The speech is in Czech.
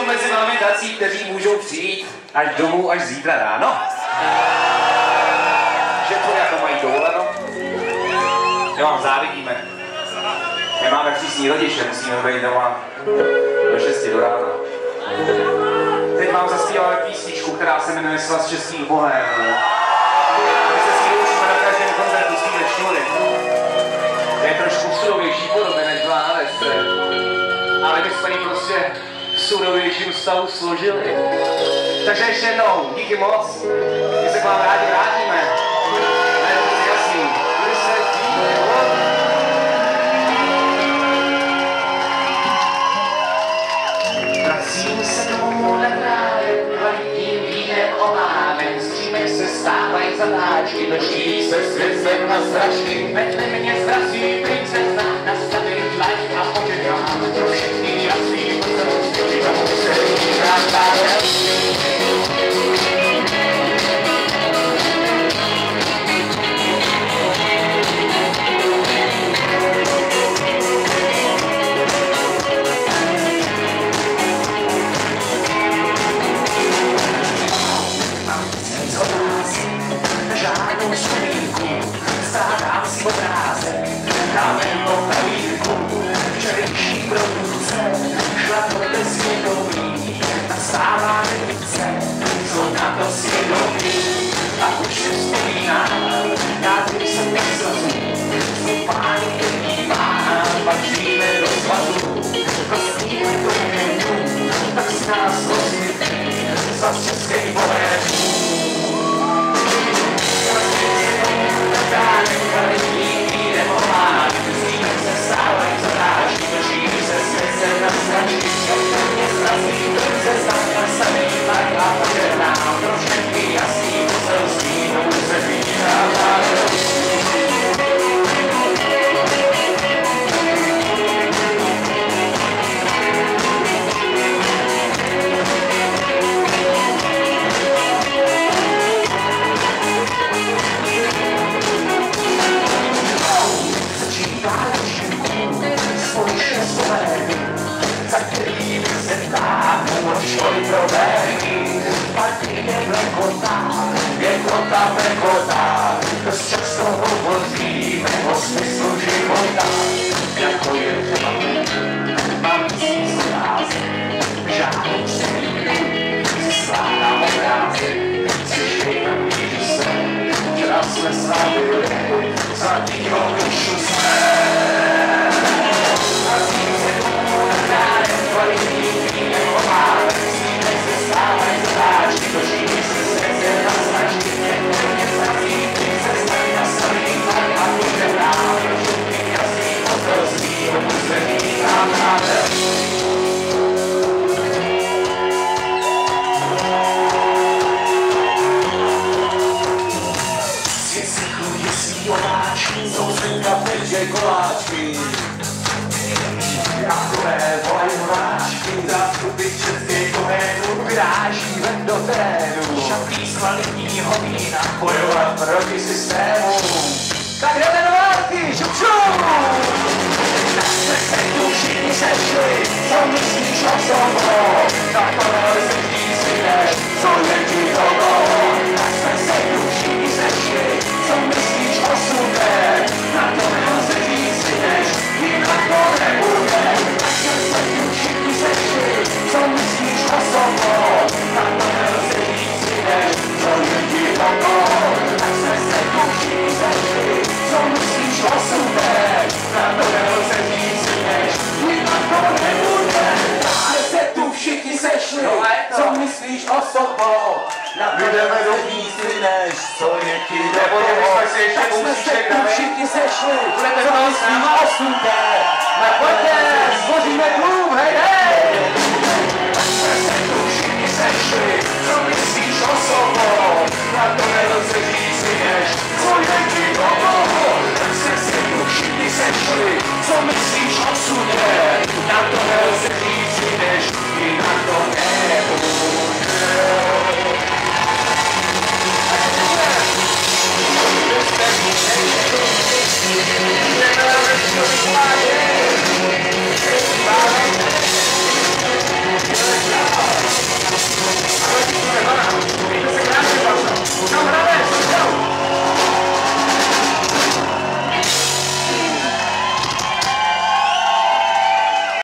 jsou mezi vámi tací, kteří můžou přijít až domů až zítra ráno? Že to jako mají dovoleno? My vám závidíme. My máme přísní rodiče, musíme být doma do 6 do rána. Teď vám zaspíváme písničku, která se jmenuje Svaz českých bohém. My se s ní učíme na každém koncertu svými šňury. To je trošku surovější podoby než Vánoce. Ale my jsme ji prostě v surovějším stavu složili. Takže ještě jednou, díky moc. My se k vám rádi vrátíme. To je moc jasný. Když se vracím se domů na právě, kvalitním vínem omámem, střímem se stávají zatáčky, dočí se světlem na zračky, vedle mě zrazí princezna, nastavím tlak a požehnám pro všechny jasný poselství, domů se vrátám. Stávám si obrázek, dáme po pravírku, včerejší produkce, šla to bez svědomí, nastává redukce, co na to svědomí, a už si vzpomínám, já když jsem nezrazu, svou pánu vnímám, patříme do svazu, prostíme do měnu, tak si nás rozvědí, za českej bohém. Kvalitní vínem omámem, střímem se stávají zatáčky, dočí se světlem na zračky, mě zrazí princezna, nastavím tlak a požehnám pro všechny jasný poselství, domů se vrátám. Za kterými se táhnou od školy problémy, pak je mlekota, dost často hovoříme o smyslu života, jako je třeba mám tisíc otázek, žádnou přemýšlím, si skládám obrázek, slyšej na míru se, včera jsme slavili, za divou dušu jsme. Kvalitní vínem omámem, střímem se stávají zatáčky, dočí se světlem na zračky, mě zrazí princezna, nastavím tlak a požehnám pro všechny jasný poselství, domů se vrátám. Svět se chlubí svý omáčky, sousedka peče koláčky. Takové volají hráčky, zástupy českého jménu vyráží ven do terénu. Šaplí kvalitního vína, bojovat proti systému. Tak jdeme do války, šup! Tak jsme se tu všichni sešli, co myslíš o sobou? Tak to nelze říct než, co je ti toho. Tak jsme se tu všichni sešli, co myslíš o sobě? Na to nelze říct než, jinak to nebude. Co myslíš o sobou? Na to nelze říct než, co je ti okolo. Tak jsme se tu všichni sešli, co myslíš o sobě? Na to nelze říct než, jinak to nebude. Tak jsme se tu všichni sešli, co myslíš o sobou? Budeme do víci než, co je ti okolo. Tak jsme se tu všichni sešli, co myslíš o sobě?